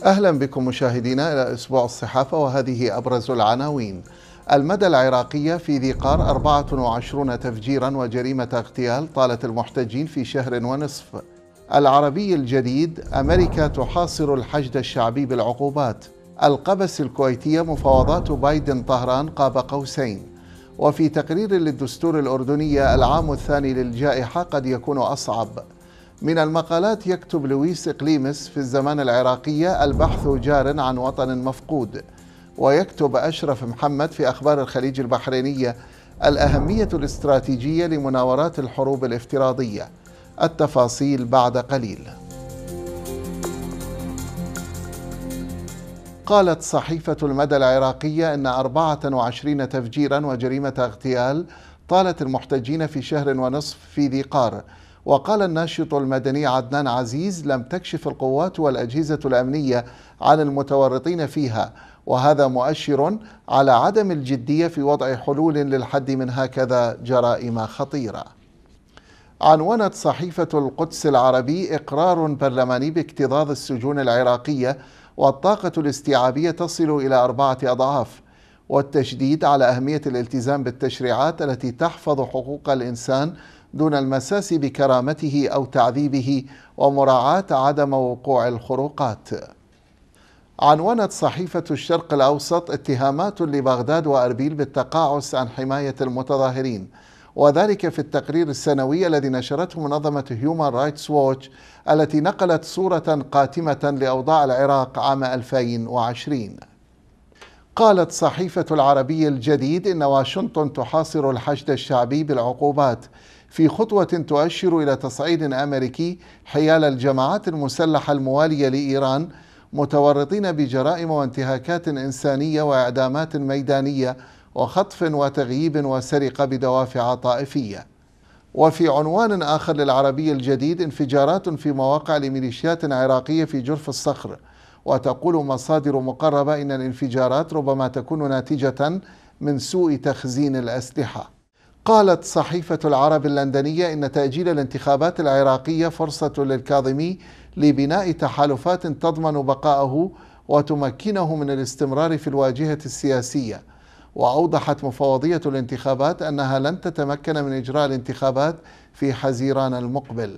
أهلا بكم مشاهدينا إلى أسبوع الصحافة، وهذه أبرز العناوين. المدى العراقية في ذي قار 24 تفجيرا وجريمة اغتيال طالت المحتجين في شهر ونصف. العربي الجديد: أمريكا تحاصر الحشد الشعبي بالعقوبات. القبس الكويتية: مفاوضات بايدن طهران قاب قوسين. وفي تقرير للدستور الأردنية: العام الثاني للجائحة قد يكون أصعب. من المقالات: يكتب لويس إقليمس في الزمان العراقية: البحث جار عن وطن مفقود. ويكتب أشرف محمد في أخبار الخليج البحرينية: الأهمية الاستراتيجية لمناورات الحروب الافتراضية. التفاصيل بعد قليل. قالت صحيفة المدى العراقية إن 24 تفجيرا وجريمة اغتيال طالت المحتجين في شهر ونصف في ذي قار. وقال الناشط المدني عدنان عزيز: لم تكشف القوات والأجهزة الأمنية عن المتورطين فيها، وهذا مؤشر على عدم الجدية في وضع حلول للحد من هكذا جرائم خطيرة. عنونت صحيفة القدس العربي: إقرار برلماني باكتظاظ السجون العراقية، والطاقة الاستيعابية تصل إلى 4 أضعاف، والتشديد على أهمية الالتزام بالتشريعات التي تحفظ حقوق الإنسان دون المساس بكرامته أو تعذيبه، ومراعاة عدم وقوع الخروقات. عنونت صحيفة الشرق الأوسط: اتهامات لبغداد وأربيل بالتقاعس عن حماية المتظاهرين، وذلك في التقرير السنوي الذي نشرته منظمة هيومان رايتس ووتش، التي نقلت صورة قاتمة لأوضاع العراق عام 2020. قالت صحيفة العربي الجديد إن واشنطن تحاصر الحشد الشعبي بالعقوبات، في خطوة تؤشر إلى تصعيد أمريكي حيال الجماعات المسلحة الموالية لإيران، متورطين بجرائم وانتهاكات إنسانية وإعدامات ميدانية وخطف وتغييب وسرقة بدوافع طائفية. وفي عنوان آخر للعربي الجديد: انفجارات في مواقع لميليشيات عراقية في جرف الصخر، وتقول مصادر مقربة إن الانفجارات ربما تكون ناتجة من سوء تخزين الأسلحة. قالت صحيفة العرب اللندنية إن تأجيل الانتخابات العراقية فرصة للكاظمي لبناء تحالفات تضمن بقاءه وتمكنه من الاستمرار في الواجهة السياسية. وأوضحت مفوضية الانتخابات أنها لن تتمكن من إجراء الانتخابات في حزيران المقبل.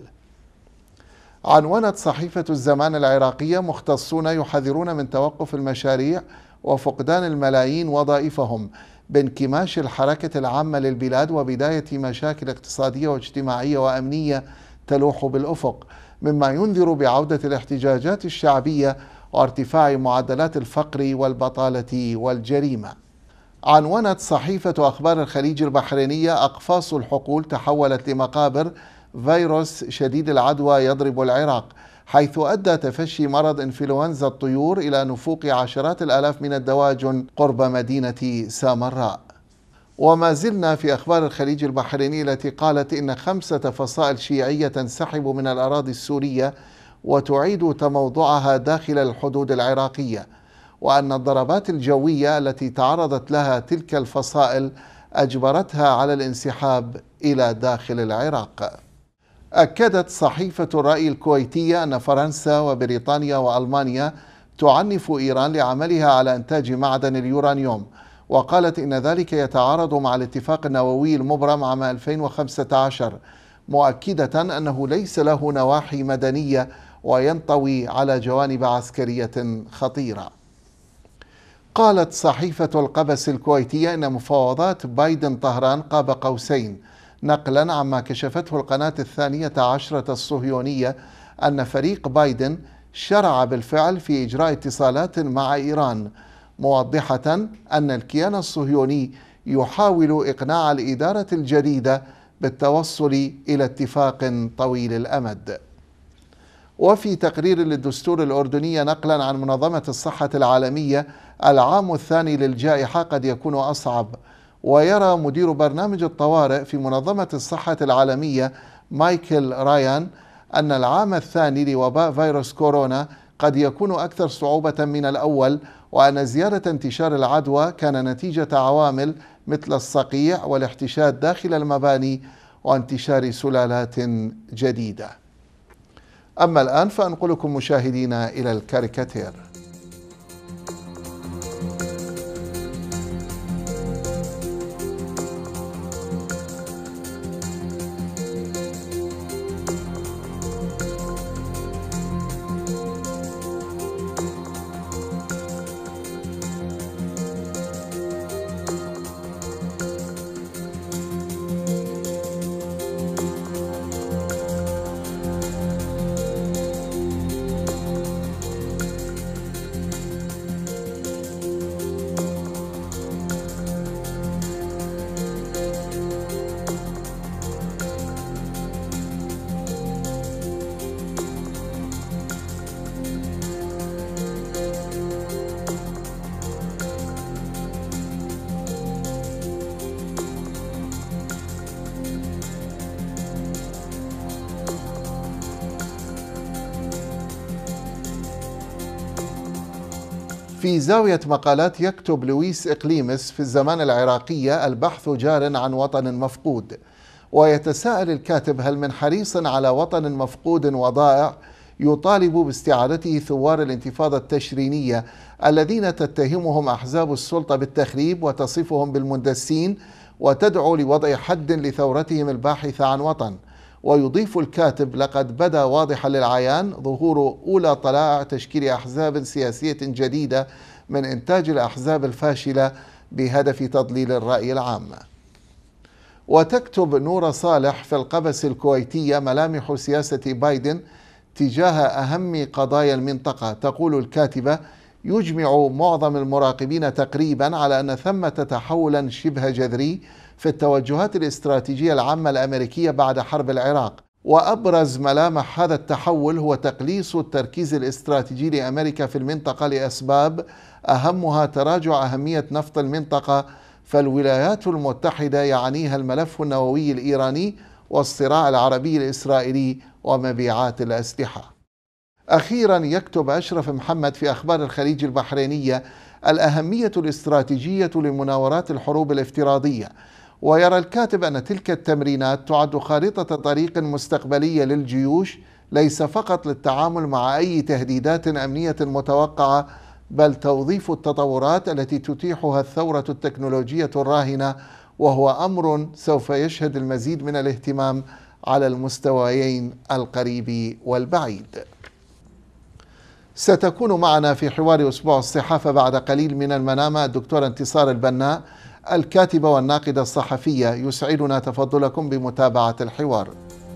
عنونت صحيفة الزمان العراقية: مختصون يحذرون من توقف المشاريع وفقدان الملايين وظائفهم بانكماش الحركة العامة للبلاد وبداية مشاكل اقتصادية واجتماعية وأمنية تلوح بالأفق، مما ينذر بعودة الاحتجاجات الشعبية وارتفاع معدلات الفقر والبطالة والجريمة. عنونت صحيفة أخبار الخليج البحرينية: أقفاص الحقول تحولت لمقابر، فيروس شديد العدوى يضرب العراق، حيث أدى تفشي مرض إنفلونزا الطيور إلى نفوق عشرات الآلاف من الدواجن قرب مدينة سامراء. وما زلنا في أخبار الخليج البحريني التي قالت إن 5 فصائل شيعية تنسحب من الأراضي السورية وتعيد تموضعها داخل الحدود العراقية، وأن الضربات الجوية التي تعرضت لها تلك الفصائل أجبرتها على الانسحاب إلى داخل العراق. أكدت صحيفة الرأي الكويتية أن فرنسا وبريطانيا وألمانيا تعنف إيران لعملها على إنتاج معدن اليورانيوم، وقالت إن ذلك يتعارض مع الاتفاق النووي المبرم عام 2015، مؤكدة أنه ليس له نواحي مدنية وينطوي على جوانب عسكرية خطيرة. قالت صحيفة القبس الكويتية إن مفاوضات بايدن طهران قاب قوسين، نقلا عما كشفته القناة 12 الصهيونية أن فريق بايدن شرع بالفعل في إجراء اتصالات مع إيران، موضحة أن الكيان الصهيوني يحاول إقناع الإدارة الجديدة بالتوصل إلى اتفاق طويل الأمد. وفي تقرير للدستور الأردني نقلا عن منظمة الصحة العالمية: العام الثاني للجائحة قد يكون أصعب. ويرى مدير برنامج الطوارئ في منظمة الصحة العالمية مايكل رايان أن العام الثاني لوباء فيروس كورونا قد يكون أكثر صعوبة من الأول، وأن زيادة انتشار العدوى كان نتيجة عوامل مثل الصقيع والاحتشاد داخل المباني وانتشار سلالات جديدة. أما الآن فأنقلكم مشاهدينا إلى الكاريكاتير. في زاوية مقالات يكتب لويس إقليمس: في الزمان العراقية البحث جار عن وطن مفقود. ويتساءل الكاتب: هل من حريص على وطن مفقود وضائع يطالب باستعادته ثوار الانتفاضة التشرينية الذين تتهمهم أحزاب السلطة بالتخريب وتصفهم بالمندسين وتدعو لوضع حد لثورتهم الباحثة عن وطن؟ ويضيف الكاتب: لقد بدا واضحا للعيان ظهور أولى طلائع تشكيل أحزاب سياسية جديدة من إنتاج الأحزاب الفاشلة بهدف تضليل الرأي العام. وتكتب نورة صالح في القبس الكويتية: ملامح سياسة بايدن تجاه أهم قضايا المنطقة. تقول الكاتبة: يجمع معظم المراقبين تقريبا على أن ثمة تحولا شبه جذري في التوجهات الاستراتيجية العامة الأمريكية بعد حرب العراق، وأبرز ملامح هذا التحول هو تقليص التركيز الاستراتيجي لأمريكا في المنطقة لأسباب أهمها تراجع أهمية نفط المنطقة، فالولايات المتحدة يعنيها الملف النووي الإيراني والصراع العربي الإسرائيلي ومبيعات الأسلحة. أخيرا يكتب أشرف محمد في أخبار الخليج البحرينية: الأهمية الاستراتيجية لمناورات الحروب الافتراضية. ويرى الكاتب أن تلك التمرينات تعد خارطة طريق مستقبلية للجيوش، ليس فقط للتعامل مع أي تهديدات أمنية متوقعة، بل توظيف التطورات التي تتيحها الثورة التكنولوجية الراهنة، وهو أمر سوف يشهد المزيد من الاهتمام على المستويين القريب والبعيد. ستكون معنا في حوار أسبوع الصحافة بعد قليل من المنامة الدكتورة انتصار البناء، الكاتبة والناقدة الصحفية. يسعدنا تفضلكم بمتابعة الحوار.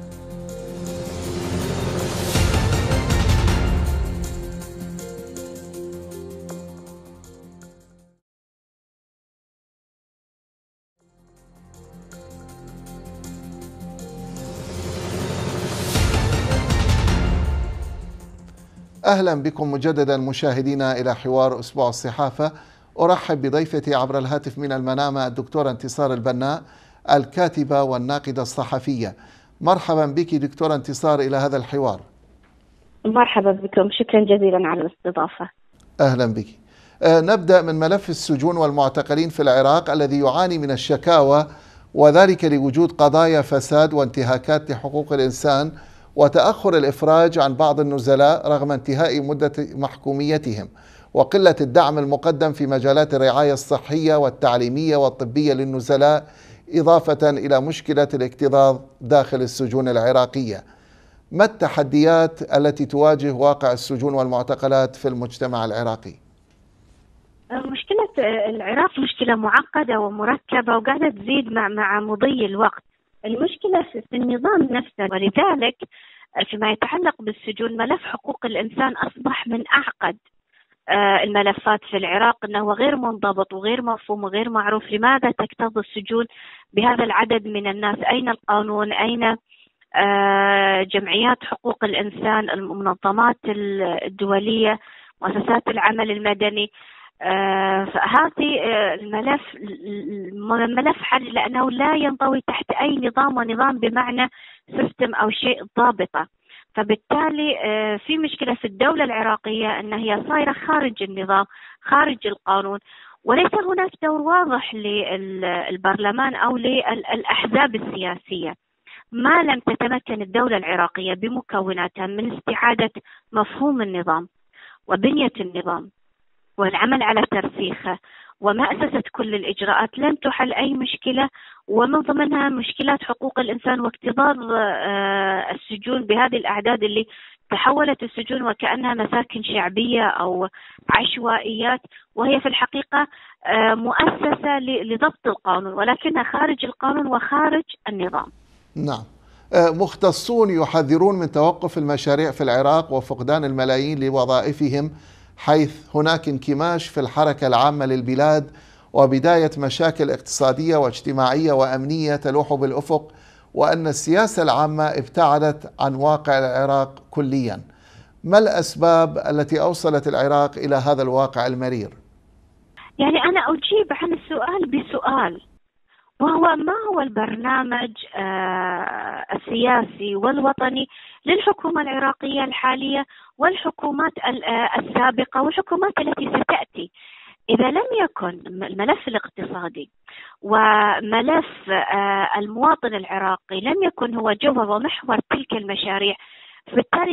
أهلا بكم مجددا مشاهدينا إلى حوار أسبوع الصحافة. أرحب بضيفتي عبر الهاتف من المنامة الدكتورة انتصار البناء، الكاتبة والناقدة الصحفية. مرحبا بك دكتورة انتصار إلى هذا الحوار. مرحبا بكم، شكرا جزيلا على الاستضافة. أهلا بك. نبدأ من ملف السجون والمعتقلين في العراق الذي يعاني من الشكاوى، وذلك لوجود قضايا فساد وانتهاكات لحقوق الإنسان وتأخر الإفراج عن بعض النزلاء رغم انتهاء مدة محكوميتهم، وقلة الدعم المقدم في مجالات الرعاية الصحية والتعليمية والطبية للنزلاء، إضافة إلى مشكلة الاكتظاظ داخل السجون العراقية. ما التحديات التي تواجه واقع السجون والمعتقلات في المجتمع العراقي؟ مشكلة العراق مشكلة معقدة ومركبة وقاعدة تزيد مع مضي الوقت. المشكلة في النظام نفسه، ولذلك فيما يتعلق بالسجون ملف حقوق الإنسان أصبح من أعقد الملفات في العراق، أنه غير منضبط وغير مفهوم وغير معروف. لماذا تكتظ السجون بهذا العدد من الناس؟ أين القانون؟ أين جمعيات حقوق الإنسان، المنظمات الدولية، مؤسسات العمل المدني؟ فهذه الملف حل لأنه لا ينضوي تحت أي نظام، ونظام بمعنى سيستم أو شيء ضابطة. فبالتالي في مشكلة في الدولة العراقية أنها هي صايرة خارج النظام، خارج القانون، وليس هناك دور واضح للبرلمان أو للأحزاب السياسية. ما لم تتمكن الدولة العراقية بمكوناتها من استعادة مفهوم النظام وبنية النظام والعمل على ترسيخه ومأسسة كل الإجراءات، لن تحل أي مشكلة، ومن ضمنها مشكلات حقوق الإنسان واكتظاظ السجون بهذه الأعداد اللي تحولت السجون وكأنها مساكن شعبية أو عشوائيات، وهي في الحقيقة مؤسسة لضبط القانون، ولكنها خارج القانون وخارج النظام. نعم. مختصون يحذرون من توقف المشاريع في العراق وفقدان الملايين لوظائفهم، حيث هناك انكماش في الحركة العامة للبلاد وبداية مشاكل اقتصادية واجتماعية وأمنية تلوح بالأفق، وأن السياسة العامة ابتعدت عن واقع العراق كليا. ما الأسباب التي أوصلت العراق إلى هذا الواقع المرير؟ يعني أنا أجيب عن السؤال بسؤال، وهو ما هو البرنامج السياسي والوطني للحكومة العراقية الحالية والحكومات السابقة والحكومات التي ستأتي. إذا لم يكن الملف الاقتصادي وملف المواطن العراقي لم يكن هو جوهر ومحور تلك المشاريع، بالتالي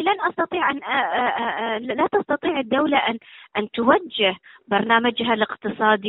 لا تستطيع الدولة أن توجه برنامجها الاقتصادي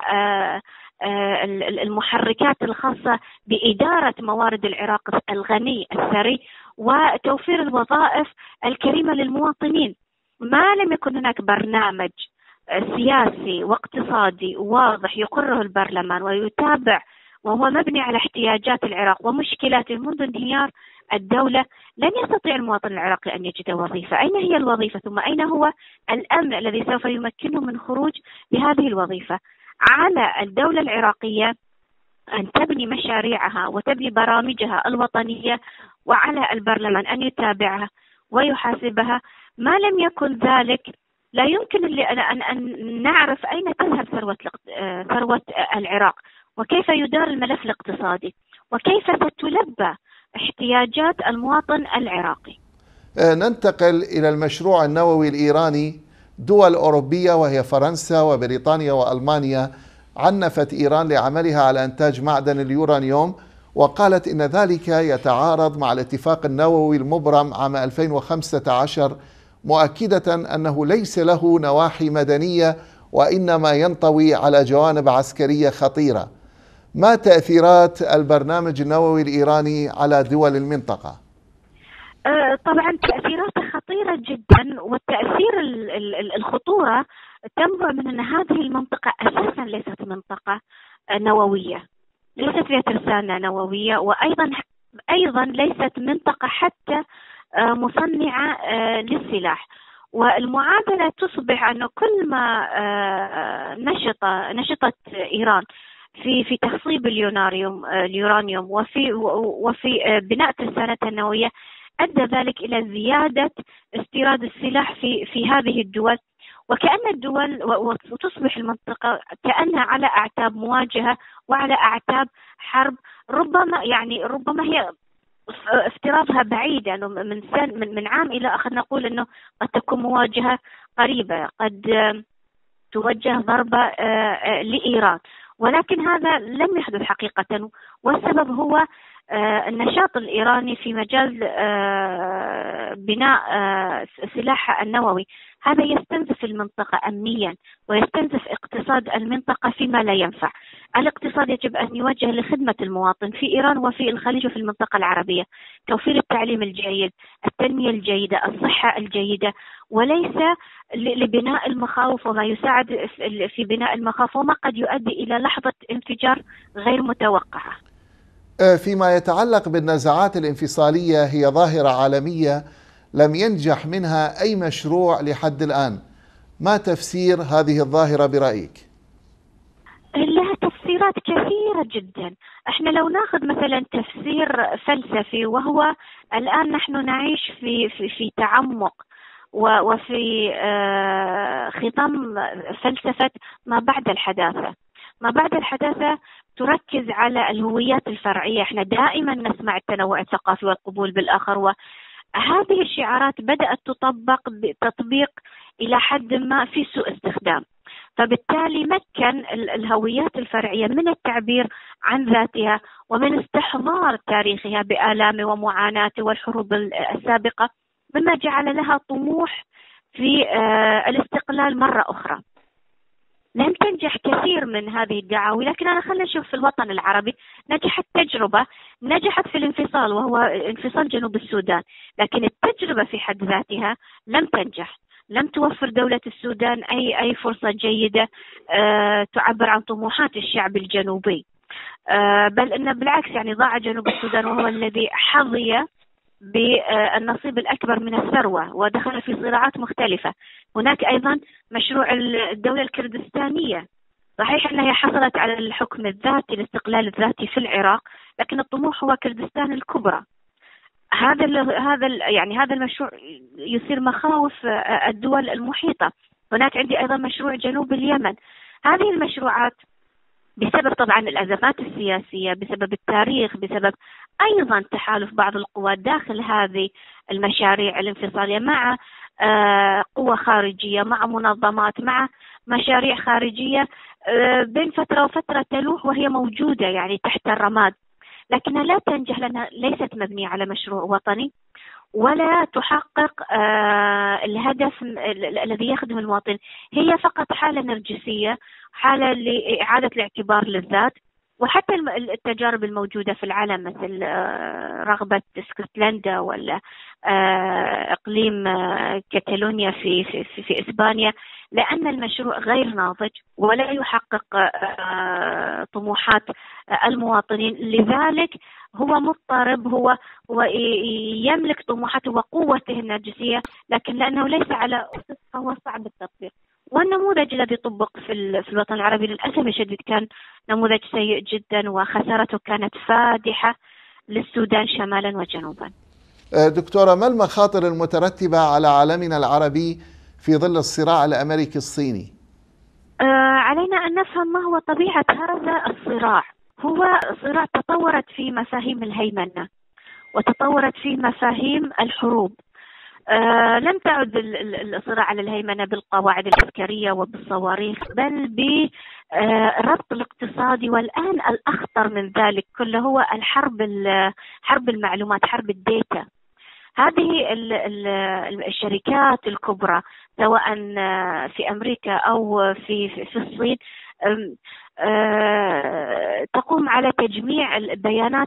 والمحركات الخاصة بإدارة موارد العراق الغني الثري وتوفير الوظائف الكريمة للمواطنين. ما لم يكن هناك برنامج سياسي واقتصادي واضح يقره البرلمان ويتابع وهو مبني على احتياجات العراق ومشكلاته منذ انهيار الدولة، لن يستطيع المواطن العراقي أن يجد وظيفة. أين هي الوظيفة؟ ثم أين هو الأمن الذي سوف يمكنه من خروج بهذه الوظيفة؟ على الدولة العراقية أن تبني مشاريعها وتبني برامجها الوطنية، وعلى البرلمان أن يتابعها ويحاسبها. ما لم يكن ذلك لا يمكن أن نعرف أين تذهب ثروة العراق، وكيف يدار الملف الاقتصادي، وكيف ستلبى احتياجات المواطن العراقي. ننتقل إلى المشروع النووي الإيراني. دول أوروبية وهي فرنسا وبريطانيا وألمانيا عنفت إيران لعملها على إنتاج معدن اليورانيوم، وقالت إن ذلك يتعارض مع الاتفاق النووي المبرم عام 2015، مؤكدة أنه ليس له نواحي مدنية وإنما ينطوي على جوانب عسكرية خطيرة. ما تأثيرات البرنامج النووي الإيراني على دول المنطقة؟ طبعا تأثيراته خطيرة جدا، والتأثير الخطورة تنبع من أن هذه المنطقة أساسا ليست منطقة نووية، ليست فيها ترسانة نووية، وأيضا ليست منطقة حتى مصنعة للسلاح. والمعادلة تصبح أنه كل ما نشطت إيران في تخصيب اليورانيوم وفي بناء ترسانتها النووية، أدى ذلك إلى زيادة استيراد السلاح في هذه الدول، وكأن الدول وتصبح المنطقة كأنها على أعتاب مواجهة وعلى أعتاب حرب. ربما هي افتراضها بعيد، يعني من عام إلى آخر نقول أنه قد تكون مواجهة قريبة، قد توجه ضربة لإيران، ولكن هذا لم يحدث حقيقة. والسبب هو النشاط الإيراني في مجال بناء سلاحها النووي. هذا يستنزف المنطقة أمنيا ويستنزف اقتصاد المنطقة فيما لا ينفع. الاقتصاد يجب أن يوجه لخدمة المواطن في إيران وفي الخليج وفي المنطقة العربية، توفير التعليم الجيد، التنمية الجيدة، الصحة الجيدة، وليس لبناء المخاوف وما يساعد في بناء المخاوف وما قد يؤدي إلى لحظة انفجار غير متوقعة. فيما يتعلق بالنزاعات الانفصالية، هي ظاهرة عالمية لم ينجح منها أي مشروع لحد الآن. ما تفسير هذه الظاهرة برأيك؟ لها تفسيرات كثيرة جدا. احنا لو ناخذ مثلا تفسير فلسفي، وهو الآن نحن نعيش في تعمق وفي خضم فلسفة ما بعد الحداثة. ما بعد الحداثة تركز على الهويات الفرعية. احنا دائما نسمع التنوع الثقافي والقبول بالآخر، وهذه الشعارات بدأت تطبق بتطبيق إلى حد ما في سوء استخدام، فبالتالي مكن الهويات الفرعية من التعبير عن ذاتها ومن استحضار تاريخها بآلامه ومعاناته والحروب السابقة، مما جعل لها طموح في الاستقلال مرة أخرى. لم تنجح كثير من هذه الدعاوي، لكن أنا خلينا نشوف في الوطن العربي نجحت تجربة، نجحت في الانفصال وهو انفصال جنوب السودان، لكن التجربة في حد ذاتها لم تنجح، لم توفر دولة السودان أي فرصة جيدة تعبر عن طموحات الشعب الجنوبي، بل إن بالعكس يعني ضاع جنوب السودان وهو الذي حظي بالنصيب الأكبر من الثروة ودخل في صراعات مختلفة. هناك أيضا مشروع الدولة الكردستانية، صحيح أنها حصلت على الحكم الذاتي، الاستقلال الذاتي في العراق، لكن الطموح هو كردستان الكبرى. هذا المشروع يثير مخاوف الدول المحيطة. هناك عندي أيضا مشروع جنوب اليمن. هذه المشروعات بسبب طبعا الأزمات السياسية، بسبب التاريخ، بسبب أيضا تحالف بعض القوى داخل هذه المشاريع الانفصالية مع قوى خارجية، مع منظمات، مع مشاريع خارجية بين فترة وفترة تلوح وهي موجودة يعني تحت الرماد، لكنها لا تنجح لأنها ليست مبنية على مشروع وطني ولا تحقق الهدف الذي يخدم المواطن. هي فقط حالة نرجسية، حالة لإعادة الاعتبار للذات. وحتى التجارب الموجودة في العالم مثل رغبة اسكتلندا ولا إقليم كاتالونيا في إسبانيا، لأن المشروع غير ناضج ولا يحقق طموحات المواطنين، لذلك هو مضطرب، هو يملك طموحاته وقوته النرجسية، لكن لأنه ليس على أسس فهو صعب التطبيق. والنموذج الذي طبق في الوطن العربي للأسف الشديد كان نموذج سيء جدا، وخسارته كانت فادحة للسودان شمالا وجنوبا. دكتورة، ما المخاطر المترتبة على عالمنا العربي في ظل الصراع الأمريكي الصيني؟ علينا أن نفهم ما هو طبيعة هذا الصراع. هو صراع تطورت في مفاهيم الهيمنة وتطورت في مفاهيم الحروب. لم تعد الصراع على الهيمنة بالقواعد العسكرية وبالصواريخ، بل بالربط الاقتصادي، والآن الأخطر من ذلك كله هو حرب المعلومات، حرب الديتا. هذه الشركات الكبرى سواء في أمريكا أو في الصين تقوم على تجميع البيانات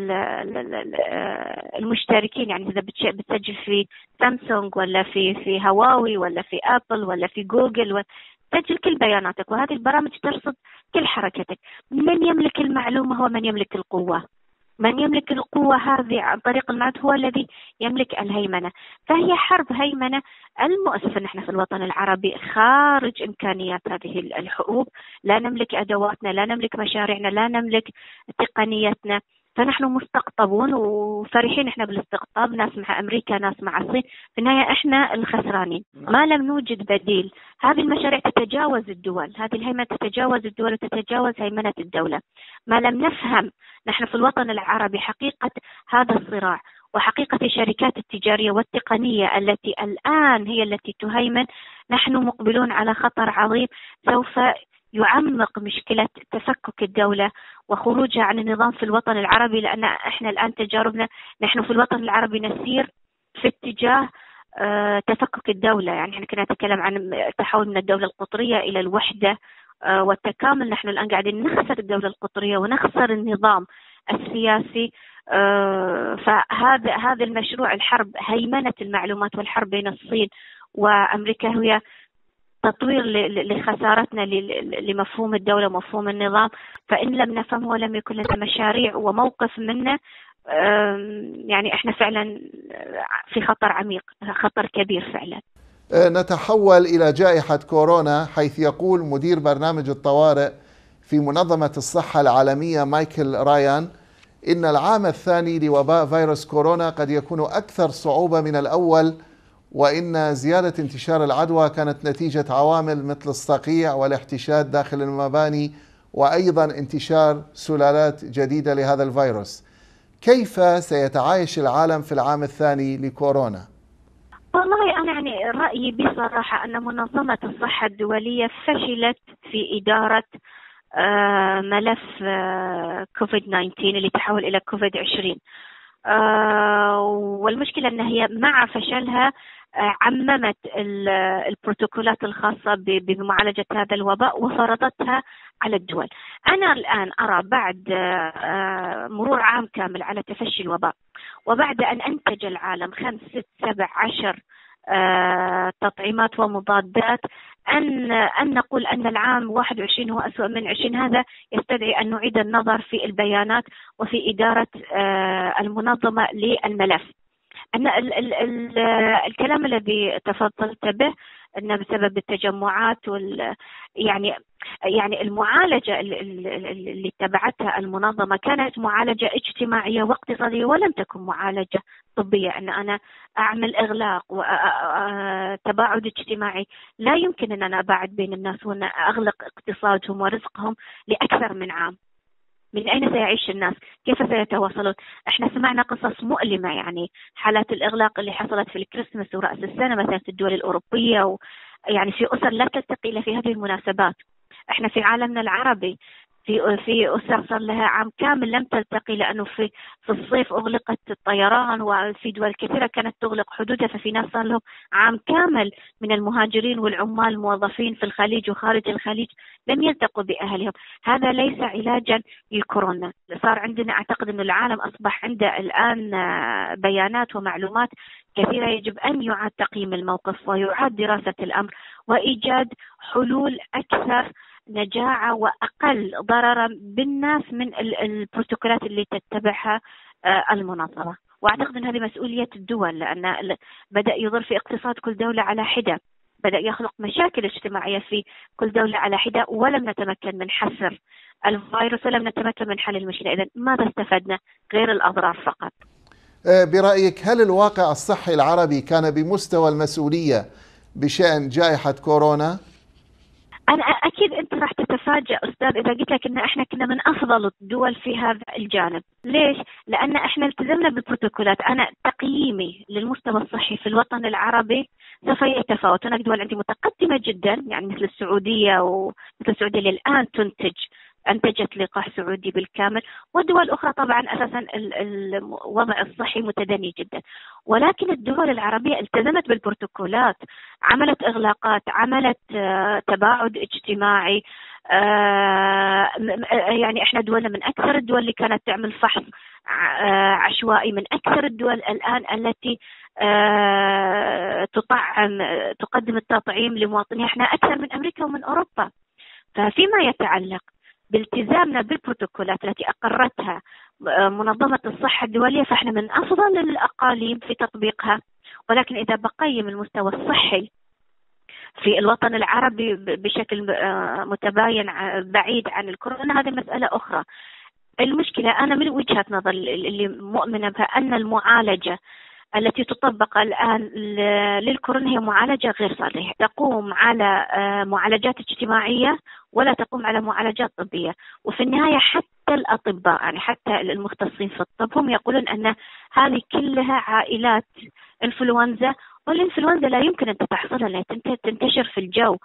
المشتركين. يعني إذا بتسجل في سامسونج ولا في هواوي ولا في أبل ولا في جوجل، تسجل كل بياناتك، وهذه البرامج ترصد كل حركتك. من يملك المعلومة هو من يملك القوة. من يملك القوة هذه عن طريق المعلومات هو الذي يملك الهيمنة. فهي حرب هيمنة. المؤسف نحن في الوطن العربي خارج إمكانيات هذه الحروب، لا نملك أدواتنا، لا نملك مشاريعنا، لا نملك تقنيتنا، فنحن مستقطبون وفرحين احنا بالاستقطاب، ناس مع أمريكا ناس مع الصين، في النهاية احنا الخسرانين. ما لم نوجد بديل. هذه المشاريع تتجاوز الدول، هذه الهيمنة تتجاوز الدول وتتجاوز هيمنة الدولة. ما لم نفهم نحن في الوطن العربي حقيقة هذا الصراع وحقيقة الشركات التجارية والتقنية التي الآن هي التي تهيمن، نحن مقبلون على خطر عظيم سوف يعمق مشكلة تفكك الدولة وخروجها عن النظام في الوطن العربي. لأن احنا الآن تجاربنا نحن في الوطن العربي نسير في اتجاه تفكك الدولة. يعني احنا كنا نتكلم عن التحول من الدولة القطرية إلى الوحدة والتكامل. نحن الآن قاعدين نخسر الدولة القطرية ونخسر النظام السياسي. فهذا المشروع الحرب هيمنة المعلومات والحرب بين الصين وأمريكا هي تطوير لخسارتنا لمفهوم الدولة ومفهوم النظام. فإن لم نفهم ولم يكن لنا مشاريع وموقف منا، يعني احنا فعلا في خطر عميق، خطر كبير فعلا. نتحول إلى جائحة كورونا، حيث يقول مدير برنامج الطوارئ في منظمة الصحة العالمية مايكل رايان إن العام الثاني لوباء فيروس كورونا قد يكون أكثر صعوبة من الأول، وإن زيادة انتشار العدوى كانت نتيجة عوامل مثل الصقيع والاحتشاد داخل المباني، وأيضا انتشار سلالات جديدة لهذا الفيروس. كيف سيتعايش العالم في العام الثاني لكورونا؟ والله أنا يعني رأيي بصراحة أن منظمة الصحة الدولية فشلت في إدارة ملف كوفيد 19 اللي تحول إلى كوفيد 20. والمشكلة أن هي مع فشلها عممت البروتوكولات الخاصة بمعالجة هذا الوباء وفرضتها على الدول. أنا الآن أرى بعد مرور عام كامل على تفشي الوباء، وبعد أن أنتج العالم 5 6 7 10 تطعيمات ومضادات، أن نقول أن العام 21 هو أسوأ من 20، هذا يستدعي أن نعيد النظر في البيانات وفي إدارة المنظمة للملف. أن الكلام الذي تفضلت به أن بسبب التجمعات يعني المعالجة اللي اتبعتها المنظمة كانت معالجة اجتماعية واقتصادية، ولم تكن معالجة طبية. أن أنا أعمل إغلاق وتباعد اجتماعي، لا يمكن أن أنا أباعد بين الناس وأن أغلق اقتصادهم ورزقهم لأكثر من عام. من أين سيعيش الناس؟ كيف سيتواصلون؟ احنا سمعنا قصص مؤلمة، يعني حالات الإغلاق اللي حصلت في الكريسماس ورأس السنة مثلا في الدول الأوروبية، يعني في أسر لا تلتقي إلا في هذه المناسبات. احنا في عالمنا العربي في أسر صار لها عام كامل لم تلتقي، لأنه في الصيف أغلقت الطيران، وفي دول كثيرة كانت تغلق حدودها، ففي ناس صار لهم عام كامل من المهاجرين والعمال الموظفين في الخليج وخارج الخليج لم يلتقوا بأهلهم. هذا ليس علاجا للكورونا. صار عندنا أعتقد أن العالم أصبح عنده الآن بيانات ومعلومات كثيرة، يجب أن يعاد تقييم الموقف ويعاد دراسة الأمر وإيجاد حلول أكثر نجاعة وأقل ضررا بالناس من البروتوكولات اللي تتبعها المنظمة. وأعتقد أن هذه مسؤولية الدول، لأن بدأ يضر في اقتصاد كل دولة على حدة، بدأ يخلق مشاكل اجتماعية في كل دولة على حدة، ولم نتمكن من حصر الفيروس ولم نتمكن من حل المشكلة. إذن ماذا استفدنا غير الأضرار فقط؟ برأيك هل الواقع الصحي العربي كان بمستوى المسؤولية بشأن جائحة كورونا؟ أنا أكيد أنت راح تتفاجأ أستاذ إذا قلت لك إن إحنا كنا من أفضل الدول في هذا الجانب. ليش؟ لأن إحنا التزمنا بالبروتوكولات. أنا تقييمي للمستوى الصحي في الوطن العربي سوف يتفاوت. هناك دول عندي متقدمة جدا، يعني مثل السعودية، ومثل السعودية اللي الآن أنتجت لقاح سعودي بالكامل، ودول أخرى طبعا أساسا الوضع الصحي متدني جدا. ولكن الدول العربية التزمت بالبروتوكولات، عملت إغلاقات، عملت تباعد اجتماعي. يعني إحنا دولنا من أكثر الدول اللي كانت تعمل فحص عشوائي، من أكثر الدول الآن التي تقدم التطعيم لمواطنيها. إحنا أكثر من أمريكا ومن أوروبا. ففيما يتعلق بالتزامنا بالبروتوكولات التي أقرتها منظمة الصحة الدولية، فإحنا من أفضل الأقاليم في تطبيقها. ولكن إذا بقيم المستوى الصحي في الوطن العربي بشكل متباين بعيد عن الكورونا، هذه مسألة أخرى. المشكلة أنا من وجهة نظر اللي مؤمنة بها أن المعالجة التي تطبق الآن للكورونا هي معالجة غير صحيحة، تقوم على معالجات اجتماعية ولا تقوم على معالجات طبية. وفي النهاية حتى الأطباء، يعني حتى المختصين في الطب، هم يقولون أن هذه كلها عائلات إنفلونزا، والإنفلونزا لا يمكن أن تحصلها لأنها تنتشر في الجو،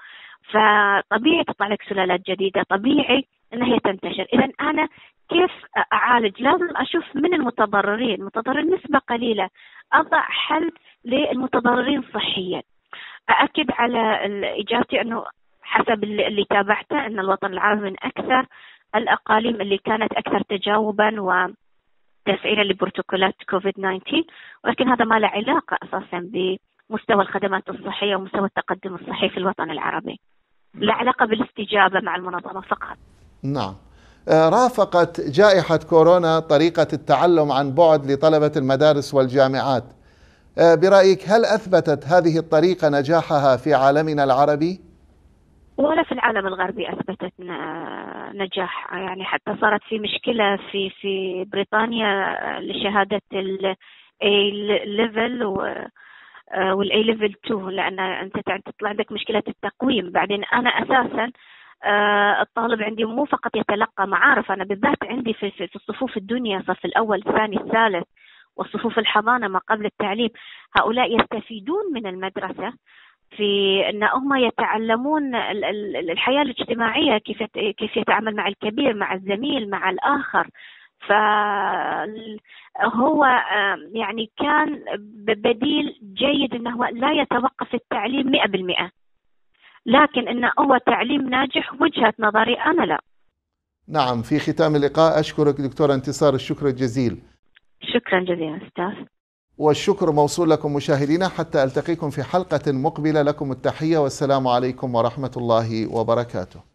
فطبيعي تطلع لك سلالات جديدة، طبيعي أنها هي تنتشر. إذن أنا كيف أعالج؟ لازم أشوف من المتضررين نسبة قليلة، أضع حل للمتضررين صحيا. أأكد على إجابتي أنه حسب اللي تابعته أن الوطن العربي من أكثر الأقاليم اللي كانت أكثر تجاوبا وتفعيلا لبروتوكولات كوفيد 19، ولكن هذا ما له علاقة أساسا بمستوى الخدمات الصحية ومستوى التقدم الصحي في الوطن العربي، له علاقة بالاستجابة مع المنظمة فقط. نعم. رافقت جائحة كورونا طريقة التعلم عن بعد لطلبة المدارس والجامعات. برأيك هل أثبتت هذه الطريقة نجاحها في عالمنا العربي؟ ولا في العالم الغربي أثبتت نجاح. يعني حتى صارت في مشكلة في بريطانيا لشهادة A level والA level 2، لأن أنت تطلع عندك مشكلة التقويم. بعدين أنا أساسا الطالب عندي مو فقط يتلقى معارف، أنا بالذات عندي في الصفوف الدنيا، صف الأول الثاني الثالث والصفوف الحضانة ما قبل التعليم، هؤلاء يستفيدون من المدرسة في أن هم يتعلمون الحياة الاجتماعية، كيف يتعامل مع الكبير، مع الزميل، مع الآخر. فهو يعني كان بديل جيد أنه لا يتوقف التعليم 100%، لكن أنه هو تعليم ناجح وجهة نظري أنا لا. نعم. في ختام اللقاء أشكرك دكتورة انتصار الشكر الجزيل. شكرا جزيلا أستاذ. والشكر موصول لكم مشاهدينا، حتى ألتقيكم في حلقة مقبلة. لكم التحية والسلام عليكم ورحمة الله وبركاته.